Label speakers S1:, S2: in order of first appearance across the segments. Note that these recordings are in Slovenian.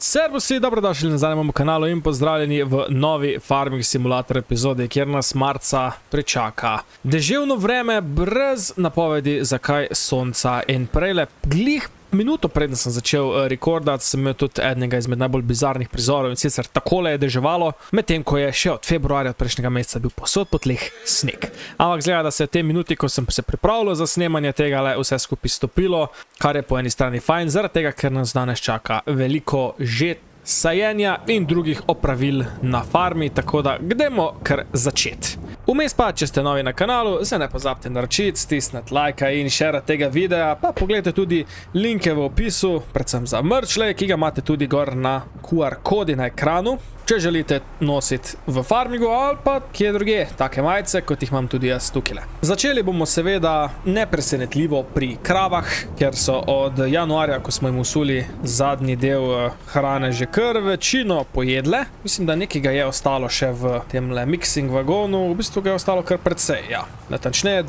S1: Servusi, dobrodošli nazaj na mojem kanalu in pozdravljeni v novi Farming Simulator epizodi, kjer nas marca pričaka deževno vreme brez napovedi zakaj sonca in prejle. Glih minuto preden sem začel rekordati, sem imel tudi enega izmed najbolj bizarnih prizorov in sicer takole je deževalo, medtem ko je še od februarja prejšnjega meseca bil posod po tleh sneg. Ampak zgleda, da se je te minuti, ko sem se pripravljal za snemanje tega, vse skupaj stopilo, kar je po eni strani fajn, zaradi tega, ker nas danes čaka veliko žet, sajenja in drugih opravil na farmi, tako da gremo kar začeti. Vmes pa, če ste novi na kanalu, se ne pozabite naročiti, stisniti lajka in šerati tega videa, pa pogledajte tudi linke v opisu, predvsem za merchle, ki ga imate tudi gor na QR kodi na ekranu, če želite nositi v farmingu ali pa kje druge take majice, kot jih imam tudi jaz tukaj. Začeli bomo seveda nepresenetljivo pri kravah, ker so od januarja, ko smo jim usuli zadnji del hrane, že kar večino pojedle. Mislim, da nekaj ga je ostalo še v temle mixing vagonu, v bistvu ga je ostalo kar precej, ja. Natančneje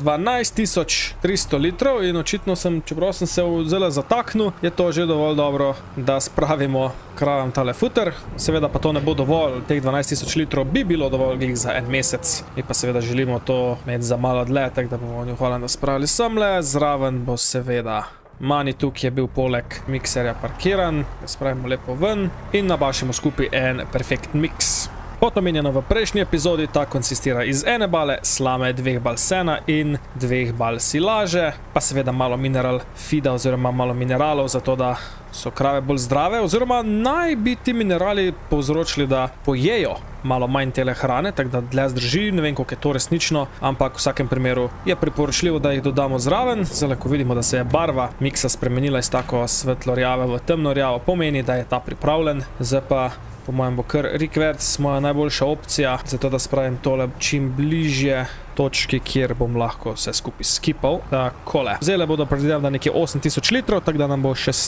S1: 12.300 litrov in očitno sem, čeprav sem se zelo zataknil, je to že dovolj dobro, da spravimo kravam tale futer. Seveda pa to ne bo dovolj, teh 12.000 litrov bi bilo dovolj glih za en mesec. Mi pa seveda želimo to imeti za malo dlje, tako da bomo New Hollanda spravili semle. Zraven bo seveda Manitou, ki je bil poleg mikserja parkiran, ga spravimo lepo ven in nabašimo skupaj en perfekt mix. Kot omenjeno v prejšnji epizodi, ta konsistira iz ene bale slame, 2 bal sena in 2 bal silaže, pa seveda malo mineral feeda oziroma malo mineralov, zato da so krave bolj zdrave, oziroma naj bi ti minerali povzročili, da pojejo malo manj tele hrane, tako da dlje zdrži, ne vem, koliko je to resnično, ampak v vsakem primeru je priporočljivo, da jih dodamo zraven. Zdaj, ko vidimo, da se je barva miksa spremenila iz tako svetlo-rjave v temno-rjavo, pomeni, da je ta pripravljen. Zdaj pa po mojem bo kar rikverc moja najboljša opcija, zato da spravim tole čim bližje točki, kjer bom lahko vse skupaj skipal. Takole. Zdaj bodo predvidevam, da nekje 8000 litrov, tako da nam bo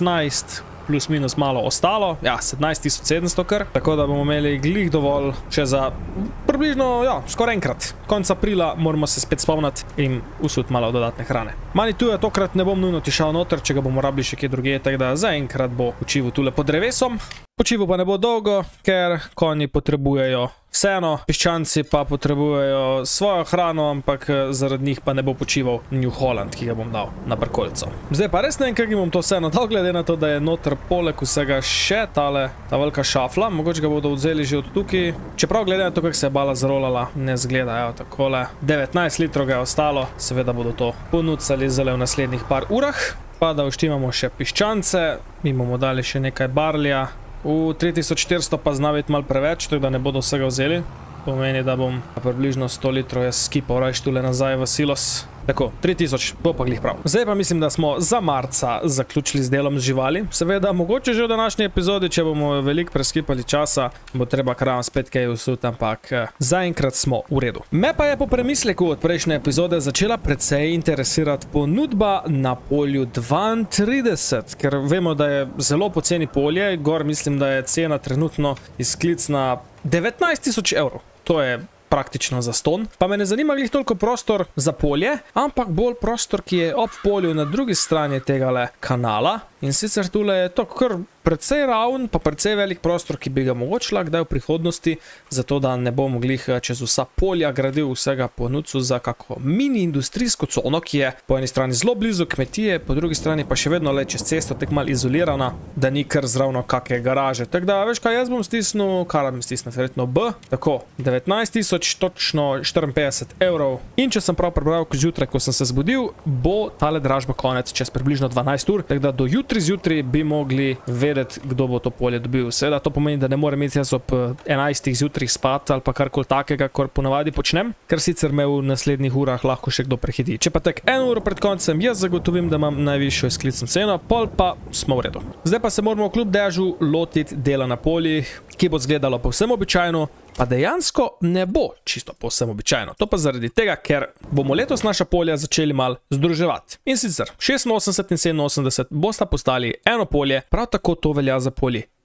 S1: 16 plus minus malo ostalo. Ja, 17.700 kar. Tako da bomo imeli glih dovolj še za približno, ja, skoraj enkrat. Konec aprila moramo se spet spomniti in usuti malo dodatne hrane. Manitou tokrat ne bom nujno tišal noter, če ga bomo rabili še kje druge, tako da zaenkrat bo počival tule pod drevesom. Počival pa ne bo dolgo, ker konji potrebujejo seno, piščanci pa potrebujejo svojo hrano, ampak zaradi njih pa ne bo počival New Holland, ki ga bom dal na prkolco. Zdaj pa res ne vem, kako bom to seno dal, glede na to, da je noter poleg vsega še ta velika šafla. Mogoče ga bodo vzeli že od tukaj. Čeprav glede na to, kako se je bala zrolala, ne zgleda, evo takole. 19 litrov ga je ostalo, seveda bodo to ponucali zale v naslednjih par urah. Pa da uštimamo še piščance, mi bomo dali še nekaj barlija. V 3400 pa zna biti malo preveč, tako da ne bodo vsega vzeli. Pomeni, da bom približno 100 litrov jaz skipal rajš tule nazaj v silos. Tako, 3000, bo pa glih prav. Zdaj pa mislim, da smo za marca zaključili z delom z živali. Seveda, mogoče že v današnji epizodi, če bomo veliko preskipali časa, bo treba kravam spet kaj usuti, ampak zaenkrat smo v redu. Me pa je po premisleku od prejšnje epizode začela precej interesirati ponudba na polju 32, ker vemo, da je zelo poceni polje. Gor mislim, da je cena trenutno izklicna 19.000 evrov. To je praktično za ston. Pa me ne zanima glih toliko prostor za polje, ampak bolj prostor, ki je ob polju na drugi strani tegale kanala. In sicer tule je to kar precej ravn, pa precej velik prostor, ki bi ga mogoče kdaj v prihodnosti, zato da ne bom glih čez vsa polja gradil vsega po nucu za kako mini industrijsko cono, ki je po eni strani zelo blizu kmetije, po drugi strani pa še vedno le čez cesto tek malo izolirana, da ni kar zravno kakve garaže. Tako da, veš kaj, jaz bom stisnil, kar bom stisnil, verjetno B, tako, 19.000, točno 54 evrov. In če sem prav prebral zjutraj, ko sem se zbudil, bo tale dražba konec čez približno 12 ur, tako da do jutri zjutraj bi mogli vedeti, kdo bo to polje dobil. Seveda to pomeni, da ne morem imeti jaz ob 11 zjutraj spati ali pa karkoli takega, kar ponavadi počnem, ker sicer me v naslednjih urah lahko še kdo prehiti. Če pa tek 1 uro pred koncem jaz zagotovim, da imam najvišjo izklicno ceno, pol pa smo v redu. Zdaj pa se moramo kljub dežju lotiti dela na poljih, ki bo izgledalo povsem običajno, pa dejansko ne bo čisto povsem običajno. To pa zaradi tega, ker bomo letos naša polja začeli mal združevati. In sicer 86 in 87 bosta postali eno polje, prav tako to velja za polje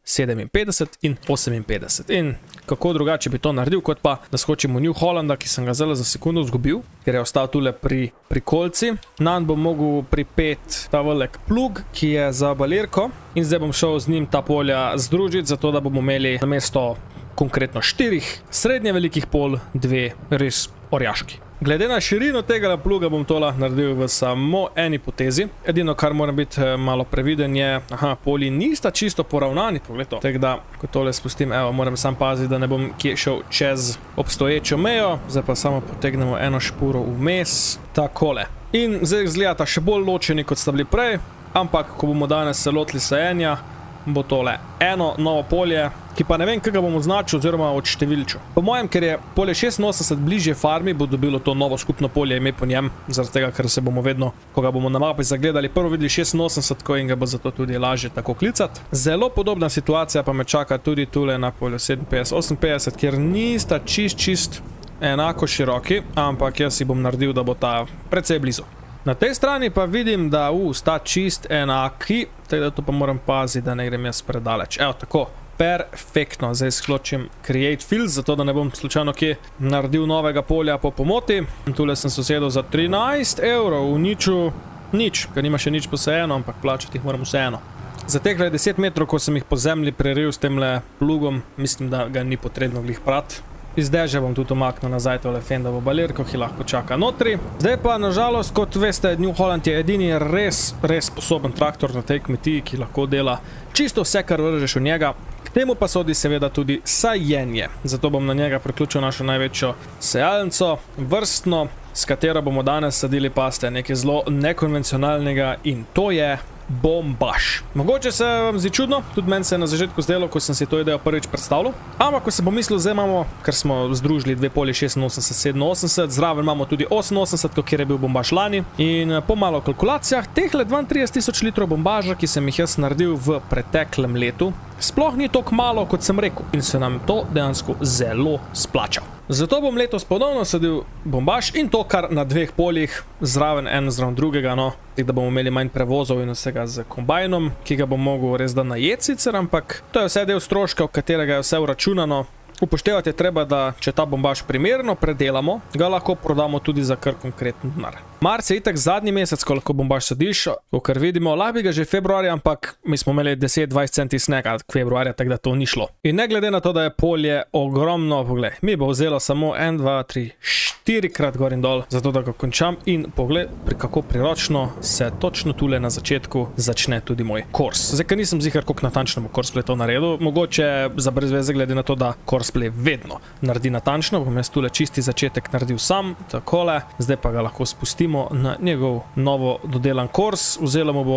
S1: 57 in 58. In kako drugače bi to naredil, kot pa da skočim v New Hollanda, ki sem ga zelo za sekundo zgubil, ker je ostal tule pri kolci. Nanj bom mogel pripeti ta velik plug, ki je za balirko, in zdaj bom šel z njim ta polja združiti, zato da bomo imeli namesto konkretno 4 srednje velikih pol 2 res orjaški. Glede na širino tega pluga bom tole naredil v samo eni potezi. Edino, kar moram biti malo previden je, polji nista čisto poravnani, pogled to. Tako da, ko tole spustim, evo, moram sam paziti, da ne bom kje šel čez obstoječo mejo. Zdaj pa samo potegnemo eno špuro vmes, takole. In zdaj izgledata še bolj ločeni, kot sta bili prej, ampak ko bomo danes se lotili sajenja, bo tole eno novo polje, ki pa ne vem, kaj ga bom označil oziroma odštevilčil. Po mojem, ker je polje 86 bližje farmi, bo dobilo to novo skupno polje ime po njem, zaradi tega, ker se bomo vedno, ko ga bomo na mapi zagledali, prvo videli 86, ko in ga bo zato tudi lažje tako klicati. Zelo podobna situacija pa me čaka tudi tule na polju 57, 58, kjer nista čist enako široki, ampak jaz si bom naredil, da bo ta precej blizu. Na tej strani pa vidim, da sta čist enaki, tako da to pa moram paziti, da ne grem jaz predaleč. Evo, tako, perfektno. Zdaj skločim Create Fields, zato da ne bom slučajno kje naredil novega polja po pomoti. Tule sem sosedel za 13 evrov, uničil nič, ker nima še nič posajeno, ampak plačati jih moram vseeno. Za tehle 10 metrov, ko sem jih po zemlji preril s temle plugom, mislim, da ga ni potrebno glih prati. Iz dežja bom tudi omaknil nazaj tole Fendovo balirko, ki lahko čaka notri. Zdaj pa, nažalost, kot veste, New Holland je edini res sposoben traktor na tej kmetiji, ki lahko dela čisto vse, kar vržeš v njega. K temu pa sodi seveda tudi sajenje. Zato bom na njega priključil našo največjo sejalnico, vrstno, s katero bomo danes sadili paste, nekaj zelo nekonvencionalnega, in to je bombaž. Mogoče se vam zdi čudno, tudi meni se je na začetku zdelo, ko sem si to idejo prvič predstavljal, ampak ko sem pomislil, zdaj imamo, ker smo združili dve polje 86, 87, zraven imamo tudi 88, kjer je bil bombaž lani, in po malo kalkulacijah, tehle 32.000 litrov bombaža, ki sem jih jaz naredil v preteklem letu, sploh ni toliko malo, kot sem rekel, in se nam to dejansko zelo splača. Zato bom letos ponovno sadil bombaž, in to kar na dveh poljih, zraven zraven drugega, no, tako da bomo imeli manj prevozov in vsega z kombajnom, ki ga bom mogel res da najeti sicer, ampak to je vse del stroška, v katerega je vse vračunano. Upoštevati je treba, da če ta bombaž primerno predelamo, ga lahko prodamo tudi za kar konkreten denar. Marc je itak zadnji mesec, ko lahko bombaž sadiš, kar vidimo, lahko bi ga že februarja, ampak mi smo imeli 10-20 centi snega februarja, tako da to ni šlo. In ne glede na to, da je polje ogromno, poglej, mi bo vzelo samo 1, 2, 3, 4 krat gor in dol, zato da ga končam, in poglej, kako priročno se točno tule na začetku začne tudi moj kors. Zdaj, ker nisem zihar, koliko natančno bo korsplay to naredil, mogoče za brez veze glede na to, da korsplay vedno naredi natančno, bom jaz tule čisti začetek naredil sam, takole, zdaj pa ga lahko spustimo na njegov novo dodelan kors. Vzelo mu bo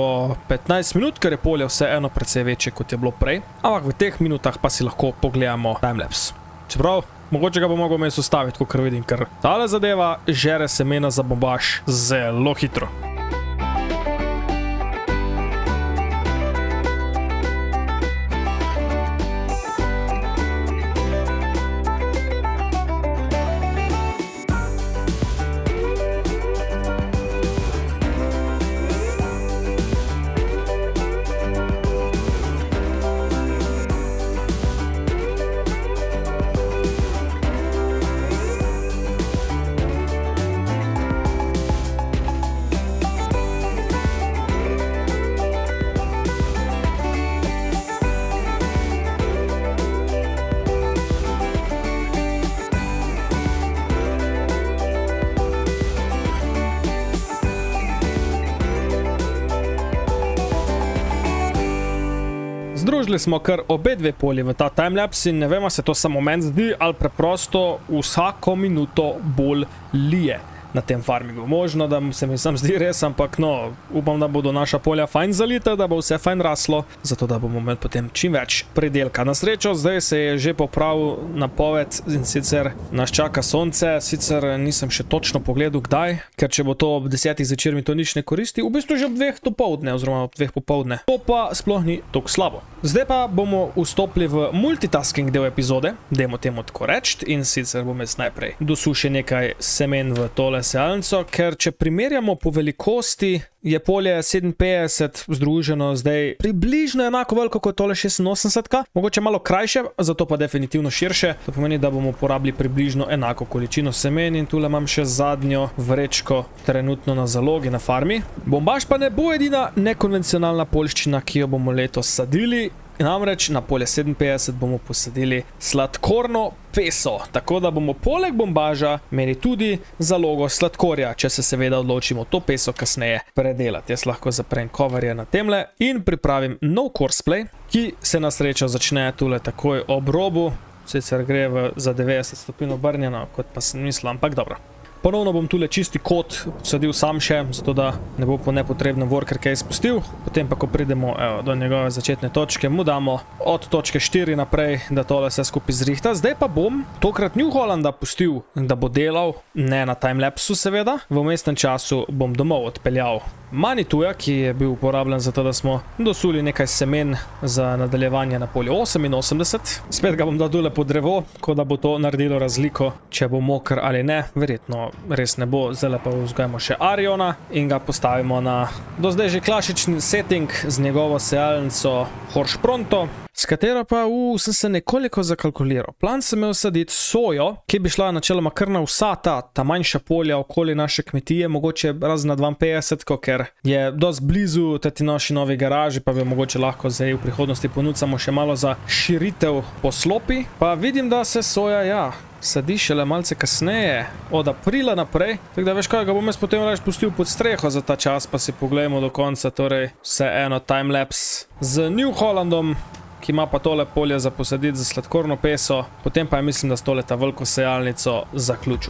S1: 15 minut, ker je polje vseeno precej večje, kot je bilo prej, ampak v teh minutah pa si lahko pogledamo timelapse. Čeprav, mogoče ga bo mogel mes ustaviti, kot vidim, ker tale zadeva žere semena za bombaž zelo hitro. Združili smo kar obe dve polji v ta timelapse in ne vem, se to samo meni zdi, ali preprosto vsako minuto bolj lije na tem farmingu. Možno, da se mi sam zdi res, ampak no, upam, da bodo naša polja fajn zalita, da bo vse fajn raslo, zato da bomo imeli potem čim več pridelka. Na srečo, zdaj se je že popravil napoved in sicer nas čaka sonce, sicer nisem še točno pogledal kdaj, ker če bo to ob 10 zvečer mi to nič ne koristi, v bistvu že ob 2 dopoldne oziroma ob 2 popoldne. To pa sploh ni toliko slabo. Zdaj pa bomo vstopili v multitasking del epizode, dajmo temu tako reči, in sicer bom jaz najprej dosušil nekaj semen v tole sejalnico, ker če primerjamo po velikosti, je polje 57 združeno zdaj približno enako veliko kot tole 86, mogoče malo krajše, zato pa definitivno širše. To pomeni, da bomo porabili približno enako količino semen in tule imam še zadnjo vrečko trenutno na zalogi na farmi. Bombaž pa ne bo edina nekonvencionalna poljščina, ki jo bomo letos sadili. Namreč na polje 57 bomo posadili sladkorno peso, tako da bomo poleg bombaža imeli tudi zalogo sladkorja, če se seveda odločimo to peso kasneje predelati. Jaz lahko zaprem coverje na temle in pripravim nov courseplay, ki se na srečo začne tule takoj ob robu, sicer gre za 90 stopinj obrnjeno, kot pa sem mislil, ampak dobro. Ponovno bom tule čisti kot sadil sam še, zato da ne bo po nepotrebnem worker kaj spustil. Potem pa, ko pridemo do njegove začetne točke, mu damo od točke 4 naprej, da tole vse skupaj zrihta. Zdaj pa bom tokrat New Hollanda pustil, da bo delal, ne na timelapsu seveda. V vmesnem času bom domov odpeljal Manituja, ki je bil uporabljen za to, da smo dosuli nekaj semen za nadaljevanje na polju 88. Spet ga bom dal tule pod drevo, kot da bo to naredilo razliko, če bo mokr ali ne. Verjetno res ne bo. Zdaj pa vzgajamo še Ariona in ga postavimo na do zdaj že klasični setting z njegovo sejalnico Horš Pronto, s katero pa sem se nekoliko zakalkuliral. Plan sem imel saditi sojo, ki bi šla načeloma kar na vsa ta manjša polja okoli naše kmetije, mogoče razen na 52, ker je dosti blizu teti naši novi garaži, pa bi mogoče lahko zdaj v prihodnosti ponudimo še malo za širitev poslopi. Pa vidim, da se soja, sadi šele malce kasneje, od aprila naprej. Tako da veš kaj, ga bom jaz potem reč pustil pod streho za ta čas, pa si pogledamo do konca, torej vse eno timelapse z New Hollandom, ki ima pa tole polje za posaditi za sladkorno peso, potem pa mislim, da s tole ta veliko sejalnico zaključil.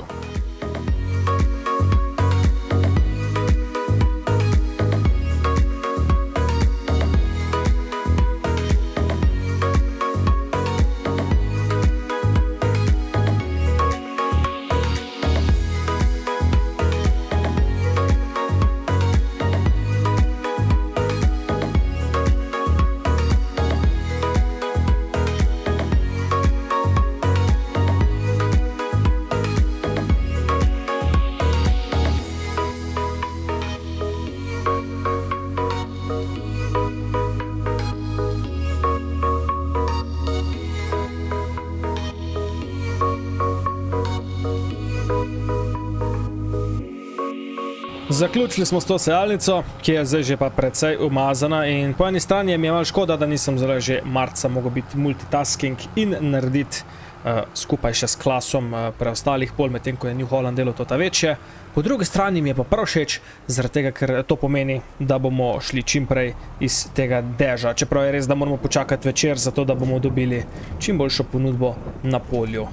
S1: Zaključili smo s to sejalnico, ki je zdaj že pa precej umazana in po eni strani mi je malo škoda, da nisem zdaj že marca mogel biti multitasking in narediti skupaj še s klasom preostalih pol, medtem ko je New Holland delo to ta večje. Po drugi strani mi je pa prav všeč, zaradi tega, ker to pomeni, da bomo šli čim prej iz tega deža. Čeprav je res, da moramo počakati večer, zato da bomo dobili čim boljšo ponudbo na polju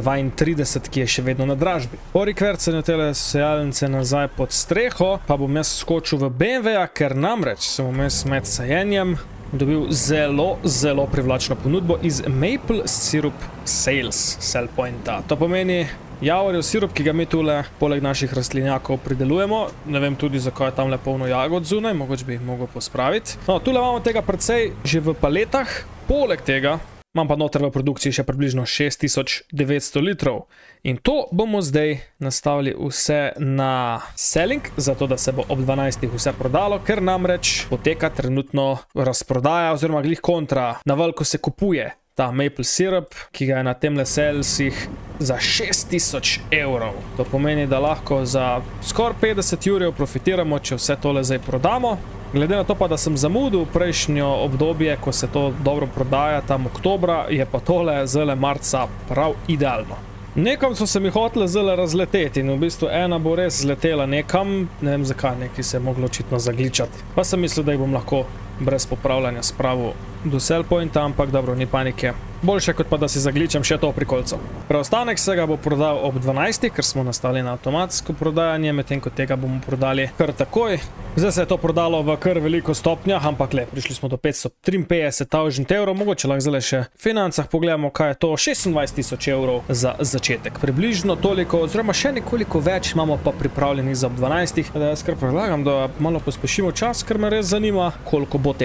S1: 32, ki je še vedno na dražbi. Po rikvercanju tele sejalnice nazaj pod streho, pa bom jaz skočil v BMW-ja, ker namreč sem vmes med sajenjem dobil zelo privlačno ponudbo iz Maple Syrup Sales Sell Pointa. To pomeni javorjev sirup, ki ga mi tule poleg naših rastlinjakov pridelujemo. Ne vem tudi, zakaj je tam le polno jagod zunaj, mogoče bi jih mogel pospraviti. No, tule imamo tega precej že v paletah. Poleg tega imam pa noter v produkciji še približno 6900 litrov. In to bomo zdaj nastavili vse na selling, zato da se bo ob 12. vse prodalo, ker namreč poteka trenutno razprodaja oziroma glih kontra. Na veliko se kupuje ta maple syrup, ki ga je na temle salesih za 6000 evrov. To pomeni, da lahko za skoraj 50 jurjev profitiramo, če vse tole zdaj prodamo. Glede na to pa, da sem zamudil prejšnjo obdobje, ko se to dobro prodaja, tam oktobra, je pa tole zele marca prav idealno. Nekam so se mi hotele zele razleteti in v bistvu ena bo res zletela nekam, ne vem zakaj, nekaj se je moglo očitno zagličati. Pa sem mislil, da jih bom lahko brez popravljanja spravil do sell pointa, ampak dobro, ni panike. Boljše kot pa, da si zagličam še to prikolco. Preostanek se ga bo prodal ob 12, ker smo nastali na avtomatsko prodajanje, medtem ko tega bomo prodali kar takoj. Zdaj se je to prodalo v kar veliko stopnjah, ampak le, prišli smo do 553 evrov, mogoče lahko zdaj še v financah pogledamo, kaj je to, 26 000 evrov za začetek. Približno toliko, oziroma še nekoliko več imamo pa pripravljeni za ob 12. Da jaz kar predlagam, da malo pospešimo čas, ker me res zanima, koliko bo tega.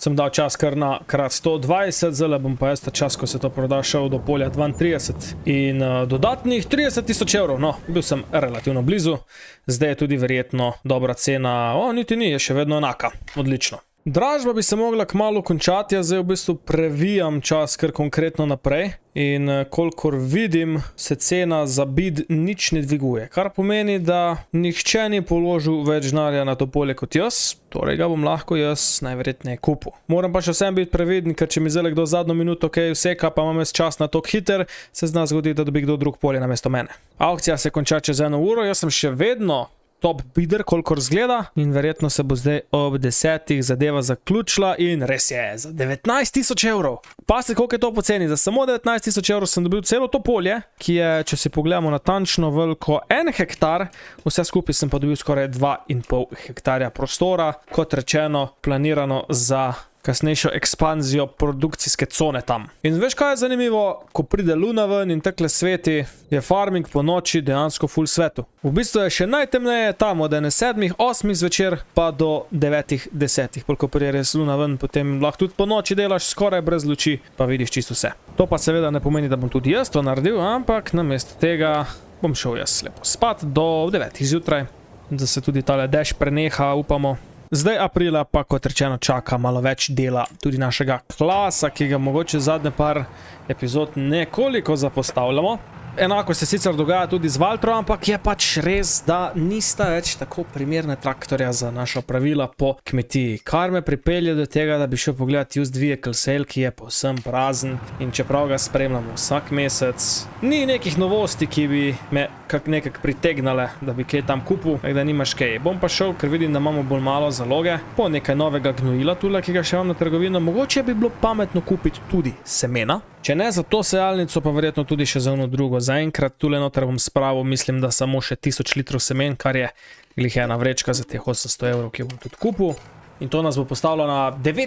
S1: sem dal čas kar na krat 120, zdaj bom pa jaz ta čas, ko se to proda, šel do polja 32 in dodatnih 30.000 evrov. No, bil sem relativno blizu, zdaj je tudi verjetno dobra cena, niti ni, je še vedno enaka, odlično. Dražba bi se mogla kmalu končati, jaz zdaj v bistvu previjam čas kar konkretno naprej in kolikor vidim, se cena za bid nič ne dviguje, kar pomeni, da nihče ni položil več denarja na to polje kot jaz, torej ga bom lahko jaz najverjetneje kupil. Moram pa še vsem biti previden, ker če mi zdaj kdo zadnjo minuto vseka, pa imam jaz čas na tok hiter, se zna zgoditi, da dobi kdo drug polje namesto mene. Aukcija se konča čez 1 uro, jaz sem še vedno top bidder, kolikor zgleda in verjetno se bo zdaj ob 10 zadeva zaključila in res je, za 19.000 evrov. Pazite, koliko je to poceni, za samo 19.000 evrov sem dobil celo to polje, ki je, če si pogledamo natančno, veliko 1 hektar, vse skupaj sem pa dobil skoraj 2,5 hektarja prostora, kot rečeno, planirano za kasnejšo ekspanzijo produkcijske cone tam. In veš, kaj je zanimivo? Ko pride luna ven in takle sveti, je farming po noči dejansko full svetu. V bistvu je še najtemneje tam od 7, 8 zvečer pa do 9, 10. Ko pride res luna ven, potem lahko tudi po noči delaš skoraj brez luči, pa vidiš čisto vse. To pa seveda ne pomeni, da bom tudi jaz to naredil, ampak namesto tega bom šel jaz lepo spat do 9 zjutraj, da se tudi tale dež preneha, upamo. Zdaj aprila pa, kot rečeno, čaka malo več dela tudi našega klasa, ki ga mogoče zadnje par epizod nekoliko zapostavljamo. Enako se sicer dogaja tudi z Valtrom, ampak je pač res, da nista več tako primerne traktorja za naša pravila po kmetiji. Kar me pripelje do tega, da bi šel pogledati used vehicle sale, ki je povsem prazen in čeprav ga spremljamo vsak mesec, ni nekih novosti, ki bi me nekako pritegnale, da bi kaj tam kupil, da nimaš kaj. Bom pa šel, ker vidim, da imamo bolj malo zaloge, po nekaj novega gnojila tule, ki ga še imam na trgovino. Mogoče bi bilo pametno kupiti tudi semena. Če ne za to sejalnico, pa verjetno tudi še za eno drugo. Zaenkrat tule noter bom spravil, mislim, da samo še 1000 litrov semen, kar je glih ena vrečka za teh 800 evrov, ki jo bom tudi kupil. In to nas bo postavilo na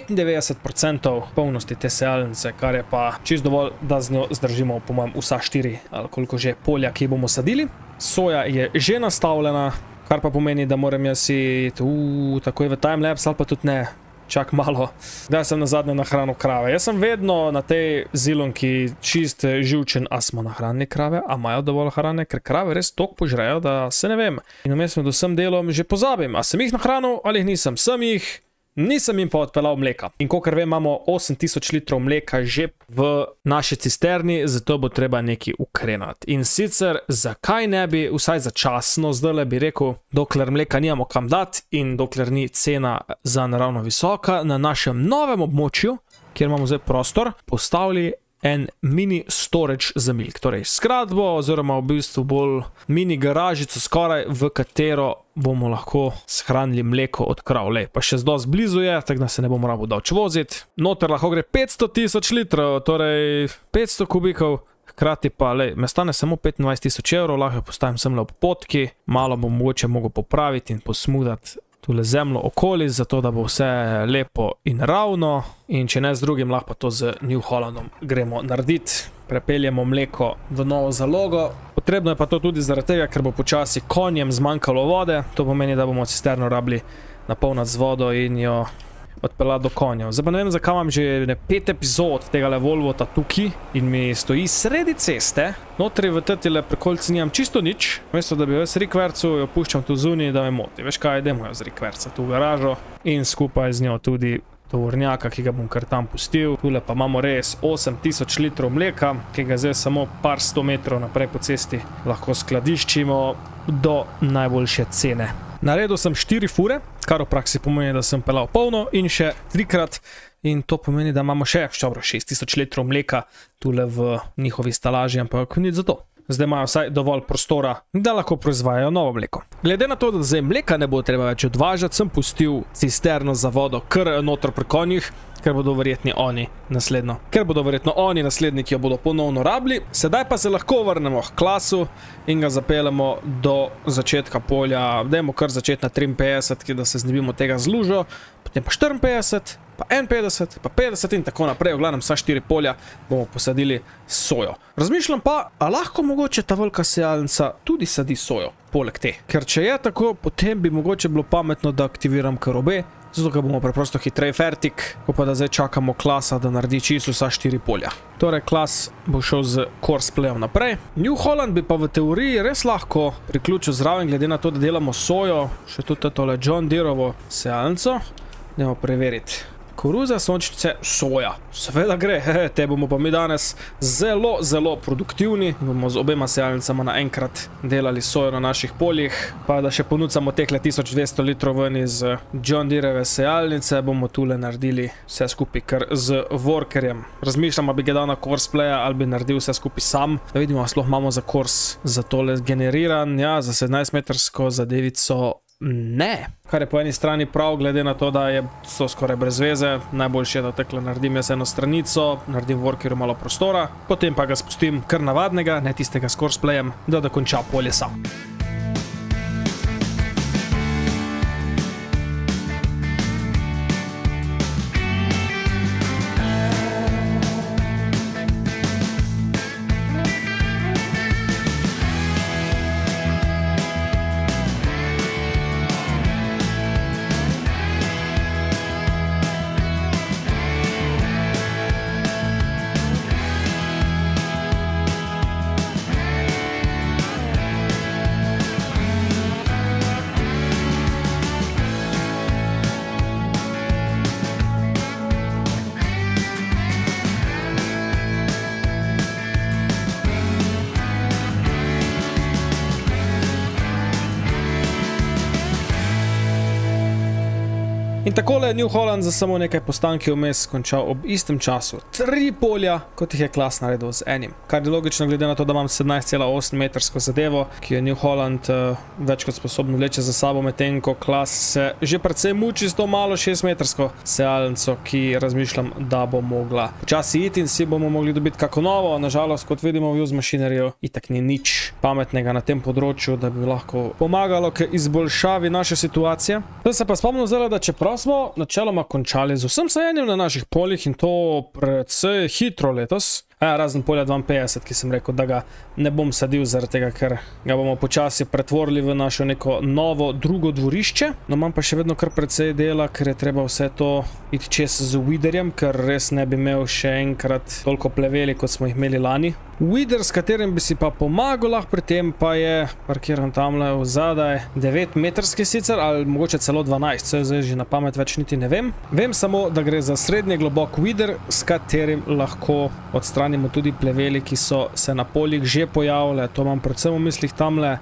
S1: 99% polnosti te sejalnice, kar je pa čisto dovolj, da z njo zdržimo, po mojem, vsa 4 ali koliko že polja, ki bomo sadili. Soja je že nastavljena, kar pa pomeni, da moram jaz iti takoj v timelapse ali pa tudi ne. Čak malo, da sem nazadnje nahranil krave. Jaz sem vedno na tej zilonki čist živčen, a smo nahranili krave, a imajo dovolj hrane, ker krave res toliko požrejo, da se ne vem. In namesto med vsem delom že pozabim, a sem jih nahranil ali jih nisem. Nisem jim pa odpeljal mleka. In kakor vem, imamo 8000 litrov mleka že v naši cisterni, zato bo treba nekaj ukrenati. In sicer, zakaj ne bi, vsaj začasno, zdajle bi rekel, dokler mleka nimamo kam dati in dokler ni cena za naravno visoka, na našem novem območju, kjer imamo zdaj prostor, postavili en mini storage za milk. Torej, skradbo oziroma v bistvu bolj mini garažico skoraj, v katero bomo lahko shranili mleko od krav. Lej, pa še zdost blizu je, tako da se ne bomo rabo davč voziti. Noter lahko gre 500.000 litrov, torej 500 kubikov, hkrati pa, lej, me stane samo 25.000 evrov, lahko postavim semle ob potki, malo bom mogoče mogel popraviti in posmudati tule zemljo okoli, zato da bo vse lepo in ravno. In če ne z drugim, lahko pa to z New Hollandom gremo narediti. Prepeljemo mleko v novo zalogo. Potrebno je pa to tudi zaradi tega, ker bo počasi konjem zmanjkalo vode. To pomeni, da bomo cisterno rabili napolniti z vodo in jo odpeljati do konjev. Zdaj pa ne vem, zakaj imam že 5 epizod tegale Volvota tukaj in mi stoji sredi ceste. Notri v tetile prekolci nimam čisto nič. Mesto, da bi jaz rikvercu, jo puščam tu zunaj, da me moti. Veš kaj, idemo jo z rikverca tu v garažo in skupaj z njo tudi tovornjaka, ki ga bom kar tam pustil. Tule pa imamo res 8000 litrov mleka, ki ga zdaj samo par 100 metrov naprej po cesti lahko skladiščimo do najboljše cene. Naredil sem 4 fure, kar v praksi pomeni, da sem peljal polno in še 3-krat. In to pomeni, da imamo še 6000 litrov mleka tule v njihovi stalaži, ampak nič za to. Zdaj imajo vsaj dovolj prostora, da lahko proizvajajo novo mleko. Glede na to, da zdaj mleka ne bo treba več odvažati, sem pustil cisterno za vodo kar noter pri konjih, ker bodo verjetno oni naslednji, ki jo bodo ponovno rabili. Sedaj pa se lahko vrnemo k klasu in ga zapeljemo do začetka polja. Dajmo kar začeti na 53, da se znebimo tega zlužo, potem pa 54, pa 51, pa 50 in tako naprej. V glavnem vsa 4 polja bomo posadili sojo. Razmišljam pa, a lahko mogoče ta velika sejalnica tudi sadi sojo, poleg te. Ker če je tako, potem bi mogoče bilo pametno, da aktiviram kar obe zato ker bomo preprosto hitreje fertik, ko pa da zdaj čakamo klasa, da naredi čisto vsa 4 polja. Torej, klas bo šel z coursplayom naprej. New Holland bi pa v teoriji res lahko priključil zraven, glede na to, da delamo sojo, še tudi tole John Deerovo sejalnico. Dajmo preveriti. Koruza, sončnice, soja. Seveda gre, te bomo pa mi danes zelo, zelo produktivni. Bomo z obema sejalnicama naenkrat delali sojo na naših poljih, pa da še ponucamo tehle 1200 litrov ven iz John Deereve sejalnice, bomo tule naredili vse skupaj kar z workerjem. Razmišljam, bi ga dal na courseplaya ali bi naredil vse skupaj sam. Da vidimo, sploh imamo za course za tole generiran, ja, za 17-metrsko zadevico ne. Kar je po eni strani prav, glede na to, da je to skoraj brez veze. Najboljše je, da takle naredim jaz eno stranico, naredim v workerju malo prostora, potem pa ga spustim kar navadnega, ne tistega s coursplayem, da dokonča polje sam. In takole je New Holland za samo nekaj postanki vmes končal ob istem času 3 polja, kot jih je klas naredil z enim. Kar je logično glede na to, da imam 17,8 metrsko zadevo, ki je New Holland več kot sposobno vleče za sabo, medtem ko klas se že precej muči s to malo 6 metrsko sejalnico, ki razmišljam, da bo mogla počasi iti in si bomo mogli dobiti kako novo. Nažalost, kot vidimo v Use Machinerju, itak ni nič pametnega na tem področju, da bi lahko pomagalo k izboljšavi naše situacije. Zdaj se pa spomnim zdaj, da čeprav smo načeloma končali z vsem sajenjem na naših poljih in to precej hitro letos. Razen polja 52, ki sem rekel, da ga ne bom sadil zaradi tega, ker ga bomo počasi pretvorili v našo neko novo drugo dvorišče. No, imam pa še vedno kar precej dela, ker je treba vse to iti čez z weederjem, ker res ne bi imel še enkrat toliko pleveli, kot smo jih imeli lani. Weeder, s katerim bi si pa pomagal lahko pri tem, pa je parkiran tamle v zadaj 9 metrski sicer, ali mogoče celo 12, se zdaj že na pamet več niti ne vem. Vem samo, da gre za srednje globok weeder, s katerim lahko odstranimo tudi pleveli, ki so se na poljih že pojavile. To imam predvsem v mislih tamle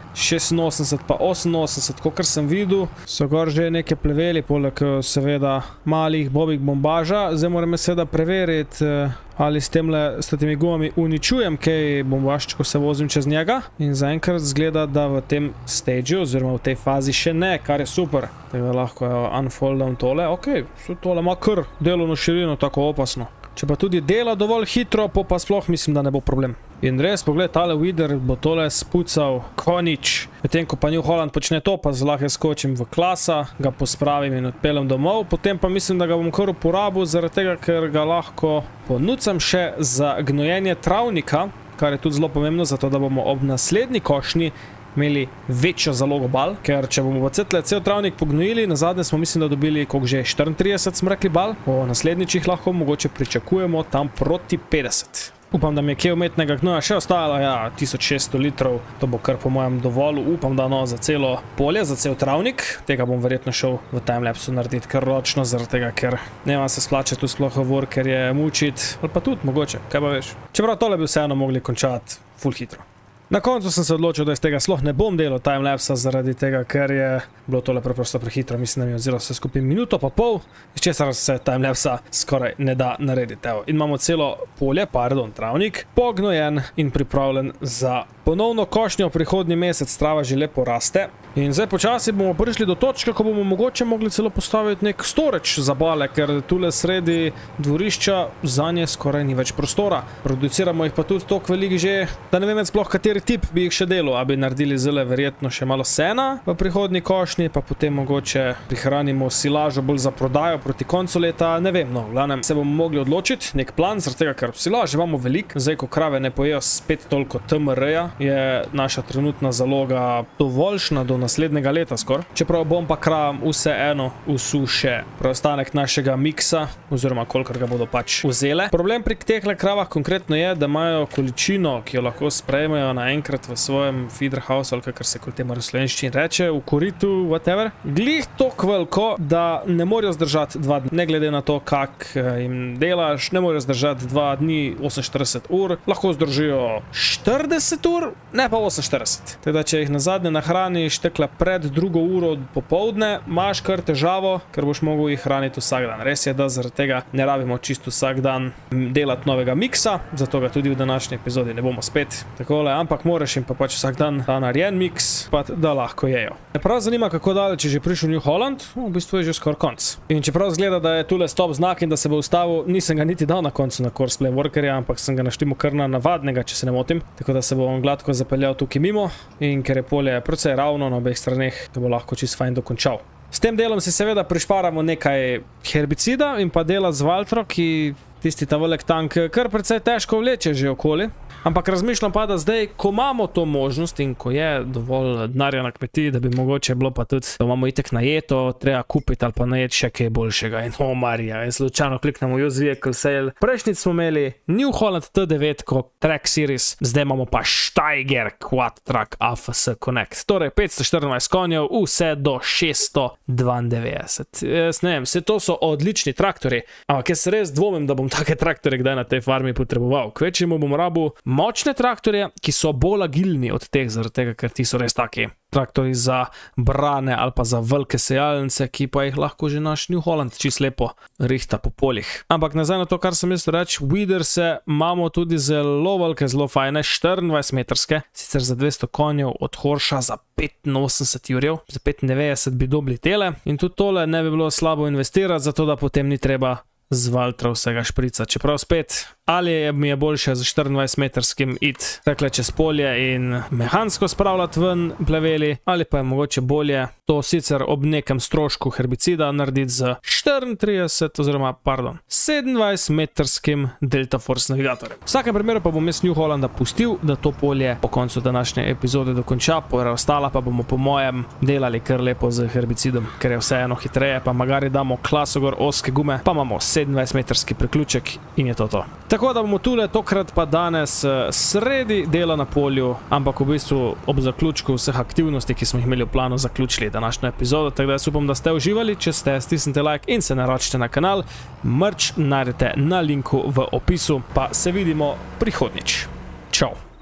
S1: 86 pa 88, kot sem videl, so gor že neke pleveli, poleg seveda malih bobih bombaža. Zdaj moram seveda preveriti, ali s temi gumami uničujem kaj bombaž, ko se vozim čez njega. In zaenkrat zgleda, da v tem stageu, oziroma v tej fazi še ne, kar je super. Tega lahko unfoldam tole. Ok, tole ima kar delovno širino, tako opasno. Če pa tudi dela dovolj hitro, pa sploh mislim, da ne bo problem. In res, pogled, tale weeder bo tole spucal konič. Medtem ko pa New Holland počne to, pa lahko skočim v klasa, ga pospravim in odpeljem domov. Potem pa mislim, da ga bom kar uporabil, zaradi tega, ker ga lahko ponucam še za gnojenje travnika, kar je tudi zelo pomembno, zato da bomo ob naslednji košnji imeli večjo zalogo bal, ker če bomo v cel travnik pognojili, nazadnje smo mislim, da dobili koliko že 34 smo rekli bal, po naslednjičih lahko mogoče pričakujemo tam proti 50. Upam, da mi je kje umetnega gnoja še ostalo, ja, 1600 litrov, to bo kar po mojem dovolj, upam, da no, za celo polje, za cel travnik. Tega bom verjetno šel v timelapsu narediti kar ročno, zaradi tega, ker ne vam se splače tu sploh v workerje mučiti, ali pa tudi mogoče, kaj pa veš. Čeprav tole bi vseeno mogli končati full hitro. Na koncu sem se odločil, da iz tega sploh ne bom delal timelapsa, zaradi tega, ker je bilo tole preprosto prehitro. Mislim, da mi je vzelo vse skupaj minuto pa pol, iz česar se timelapsa skoraj ne da narediti. Evo, in imamo celo polje, travnik, pognojen in pripravljen za ponovno košnjo. Prihodnji mesec trava že lepo raste. In zdaj počasi bomo prišli do točke, ko bomo mogoče mogli celo postaviti nek storage za bale, ker tule sredi dvorišča za nje skoraj ni več prostora. Produciramo jih pa tudi toliko velik že, da ne vem več sploh, kateri tip bi jih še delal. A bi naredili zelo verjetno še malo sena v prihodnji košnji, pa potem mogoče prihranimo silažo bolj za prodajo proti koncu leta, ne vem, no, v glavnem se bomo mogli odločiti, nek plan, zaradi tega, ker silaže imamo veliko. Zdaj, ko krave ne pojejo spet toliko TMR-ja, je naša trenutna zaloga dovoljšna do naslednjega leta skoraj. Čeprav bom pa kravam vseeno usul še preostanek našega miksa, oziroma kolikor ga bodo pač vzele. Problem pri tehle kravah konkretno je, da imajo količino, ki jo lahko sprejmejo naenkrat v svojem feeder house, ali kakor se kot temu v slovenščini reče, v koritu, whatever, glih toliko veliko, da ne morejo zdržati 2 dni. Ne glede na to, kak jim delaš, ne morejo zdržati 2 dni 48 ur, lahko zdržijo 40 ur, ne pa 48. Teda, če jih nazadnje nahraniš tekla pred 2 uro popoldne, imaš kar težavo, ker boš mogel jih hraniti vsak dan. Res je, da zaradi tega ne rabimo čisto vsak dan delati novega miksa, zato ga tudi v današnji epizodi ne bomo spet takole, ampak moraš jim pa pač vsak dan ta narejen miks, pa da lahko jejo. Me prav zanima, kako daleč je že prišel New Holland, v bistvu je že skoraj konc. In čeprav zgleda, da je tule stop znak in da se bo ustavil, nisem ga niti dal na koncu na Courseplay Workerja, ampak sem ga naštimo kar na navadnega, če se ne motim, tako da se bom gladko zapeljal tukaj mimo in ker je polje precej ravno na obeh straneh, da bo lahko čisto fajn dokončal. S tem delom si seveda prišparamo nekaj herbicida in pa dela z Valtro, ki tisti ta velik tank kar precej težko vleče že okoli. Ampak razmišljam pa, da zdaj, ko imamo to možnost in ko je dovolj denarja na kmetiji, da bi mogoče bilo pa tudi, da imamo itek najeto, treba kupiti ali pa najeti še kaj boljšega. In Marija, in slučajno kliknemo use vehicle sale. Prejšnjič smo imeli New Holland T9 kot track series, zdaj imamo pa Steiger Quad Track AFS Connect. Torej 514 konjev, vse do 692. Jaz ne vem, vse to so odlični traktori, ampak jaz res dvomim, da bom take traktore kdaj na tej farmi potreboval. Kvečemu bom rabil močne traktorje, ki so bolj agilni od teh, zaradi tega, ker ti so res taki traktori za brane ali pa za velike sejalnice, ki pa jih lahko že naš New Holland čisto lepo rihta po poljih. Ampak nazaj na to, kar sem mislil reči, Weederse imamo tudi zelo velike, zelo fajne, 24 metrske, sicer za 200 konjev od Horša za 85 jurjev, za 95 bi dobili tele in tudi tole ne bi bilo slabo investirati, zato da potem ni treba z Valtra vsega šprica. Čeprav spet, ali mi je boljše z 24 metrskim iti takle čez polje in mehansko spravljati ven pleveli, ali pa je mogoče bolje to sicer ob nekem strošku herbicida narediti z 34 oziroma, pardon, 27 metrskim Delta Force navigatorjem. V vsakem primeru pa bom jaz New Hollanda pustil, da to polje po koncu današnje epizode dokonča, preostala pa bomo po mojem delali kar lepo z herbicidom, ker je vseeno hitreje, pa magari damo klasogor oske gume, pa imamo 27 metrski priključek in je to. Tako da bomo tule tokrat pa danes sredi dela na polju, ampak v bistvu ob zaključku vseh aktivnosti, ki smo jih imeli v planu, zaključili današnjo epizodo, tako da jaz upam, da ste uživali. Če ste, stisnite like in se naročite na kanal. Merch najdete na linku v opisu, pa se vidimo prihodnjič. Čau!